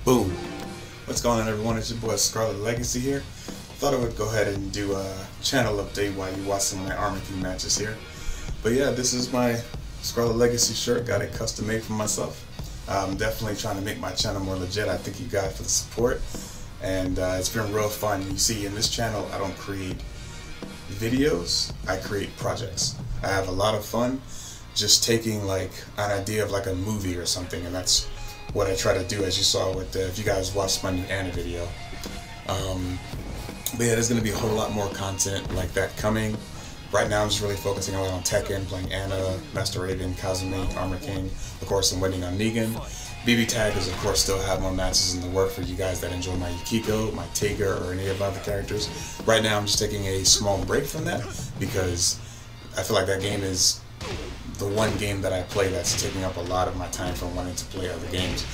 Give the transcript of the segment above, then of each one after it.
Boom! What's going on, everyone? It's your boy Scarlet Legacy here. Thought I would go ahead and do a channel update while you watch some of my Armor King matches here. But yeah, this is my Scarlet Legacy shirt. Got it custom made for myself. I'm definitely trying to make my channel more legit. I thank you guys for the support, and it's been real fun. You see, in this channel, I don't create videos, I create projects. I have a lot of fun just taking like an idea of like a movie or something, and that's what I try to do, as you saw with if you guys watched my new Anna video. But yeah, there's going to be a whole lot more content like that coming. Right now I'm just really focusing a lot on Tekken, playing Anna, Master Raven, Kazumi, Armor King. Of course, I'm waiting on M.U.G.E.N. BB Taggers, of course, still have more matches in the work for you guys that enjoy my Yukiko, my Tiger, or any of the other characters. Right now I'm just taking a small break from that because I feel like that game is the one game that I play that's taking up a lot of my time from wanting to play other games.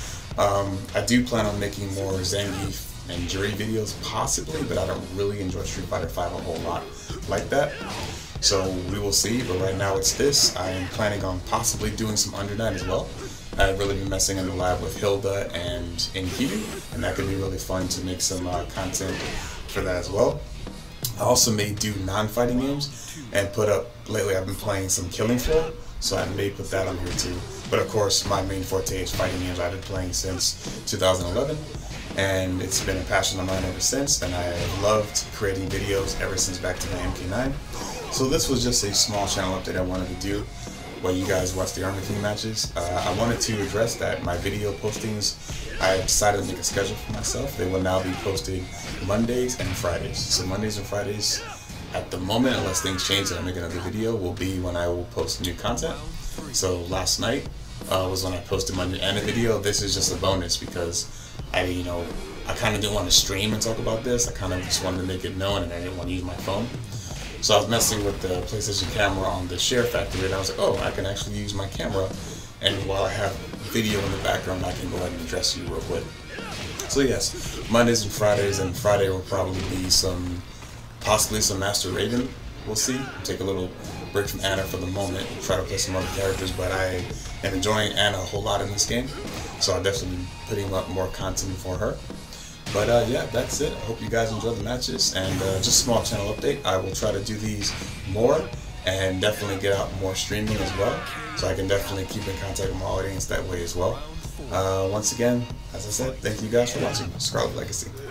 I do plan on making more Zangief and Jury videos possibly, but I don't really enjoy Street Fighter V a whole lot like that. So we will see, but right now it's this. I am planning on possibly doing some Under Night as well. I've really been messing in the lab with Hilda and Enkidu, and that could be really fun to make some content for that as well. I also may do non-fighting games and put up, lately I've been playing some Killing Floor, so I may put that on here too. But of course, my main forte is fighting games. I've been playing since 2011, and it's been a passion of mine ever since, and I have loved creating videos ever since back to my MK9. So this was just a small channel update I wanted to do while you guys watch the Armor King matches. I wanted to address that my video postings, I decided to make a schedule for myself. They will now be posted Mondays and Fridays. So Mondays and Fridays, at the moment, unless things change and I make another video, will be when I will post new content. So last night was when I posted my new Anna video. This is just a bonus because I kind of didn't want to stream and talk about this. I kind of just wanted to make it known, and I didn't want to use my phone. So I was messing with the PlayStation camera on the Share Factory, and I was like, oh, I can actually use my camera, and while I have video in the background, I can go ahead and address you real quick. So yes, Mondays and Friday will probably be possibly some Master Raven. We'll see. Take a little break from Anna for the moment, try to play some other characters, but I am enjoying Anna a whole lot in this game, so I'll definitely be putting up more content for her. But yeah, that's it. I hope you guys enjoy the matches, and just a small channel update. I will try to do these more and definitely get out more streaming as well, so I can definitely keep in contact with my audience that way as well. Once again, as I said, thank you guys for watching. Scarlet Legacy.